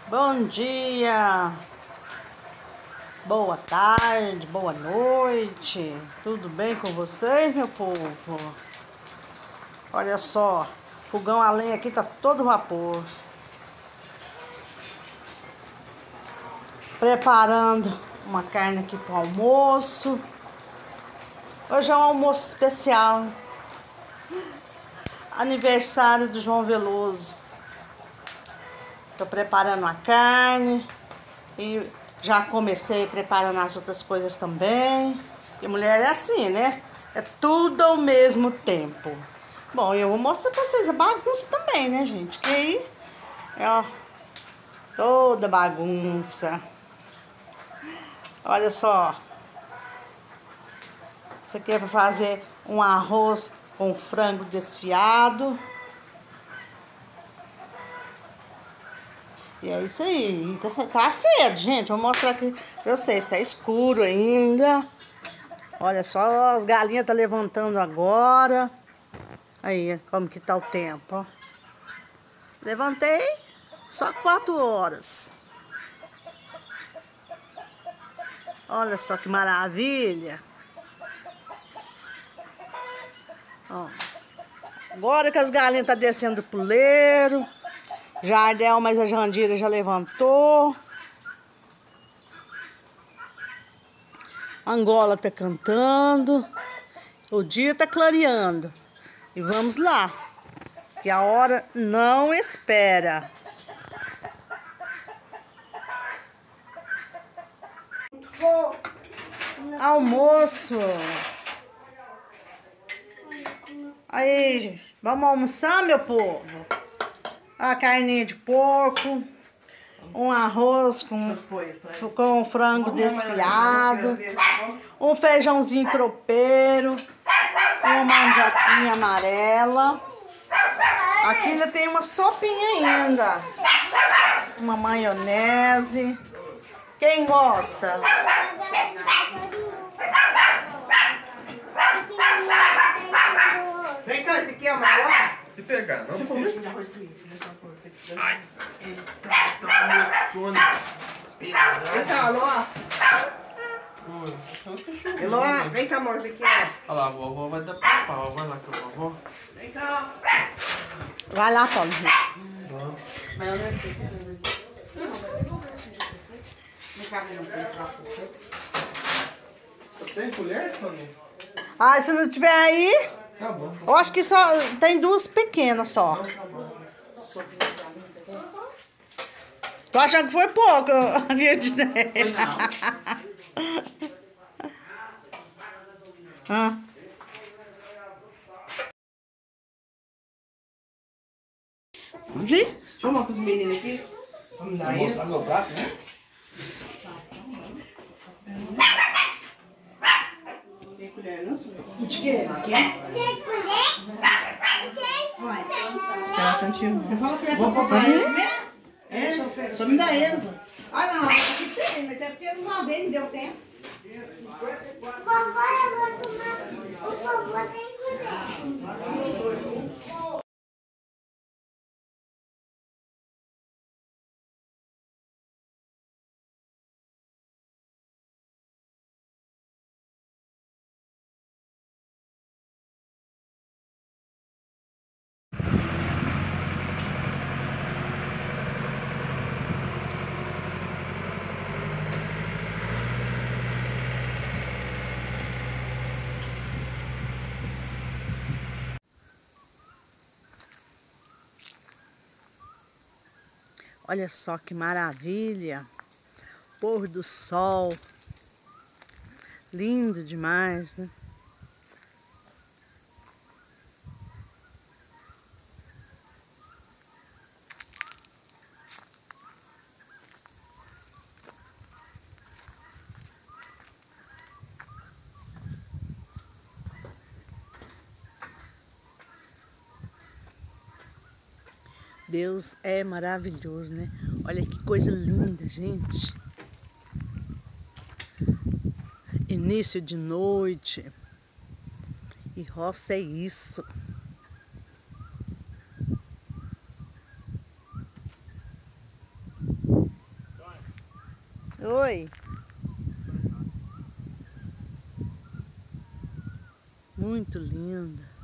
Bom dia, boa tarde, boa noite, tudo bem com vocês, meu povo? Olha só, fogão a lenha aqui tá todo vapor. Preparando uma carne aqui pro almoço. Hoje é um almoço especial, aniversário do João Veloso. Tô preparando a carne e já comecei preparando as outras coisas também. E mulher é assim, né? É tudo ao mesmo tempo. Bom, eu vou mostrar pra vocês a bagunça também, né, gente? Que aí é, ó, toda bagunça. Olha só. Isso aqui é pra fazer um arroz com frango desfiado. E é isso aí. Tá cedo, gente. Vou mostrar aqui pra vocês. Tá escuro ainda. Olha só, as galinhas tá levantando agora. Aí, como que tá o tempo, ó. Levantei só 4 horas. Olha só que maravilha. Ó. Agora que as galinhas tá descendo do puleiro. Jardel, mas a Jandira já levantou. Angola tá cantando. O dia tá clareando. E vamos lá, que a hora não espera. Almoço. Aí, vamos almoçar, meu povo? A carninha de porco. Um arroz com frango desfiado. Um feijãozinho tropeiro. Uma mandioquinha amarela. Aqui ainda tem uma sopinha ainda. Uma maionese. Quem gosta? Vem cá, esse aqui é maior? Se pegar, não precisa. Ai, eita, tá meu sono pesado. Vem cá, Alô. Elô, vem cá, amor, esse aqui é. Olha lá, a vovó vai dar pau. Vai lá com a vovó. Vem cá. Vai lá, Paulo. Mas eu não sei. Tem colher, Soninha? Ah, se não tiver aí, Tá bom. eu acho que só tem 2 pequenas só. Tô achando que foi pouco, viu, Dinei? Foi não. Ah. Vamos ir? Deixa eu arrumar com os meninos aqui. Vamos dar isso. Meu prato, né? Tem colher, não, senhor? De quê? Tem colher? Vai. Espera um tantinho. Você falou que ia Vou comprar comprar esse mesmo? É? Só me dá esse. Ah, não, aqui tem, mas é porque eu não lavei, não deu tempo. Vovó, eu vou tomar. O vovô tem colher. Olha só que maravilha. Pôr do sol. Lindo demais, né? Deus é maravilhoso, né? Olha que coisa linda, gente. Início de noite. E roça é isso. Oi. Muito linda.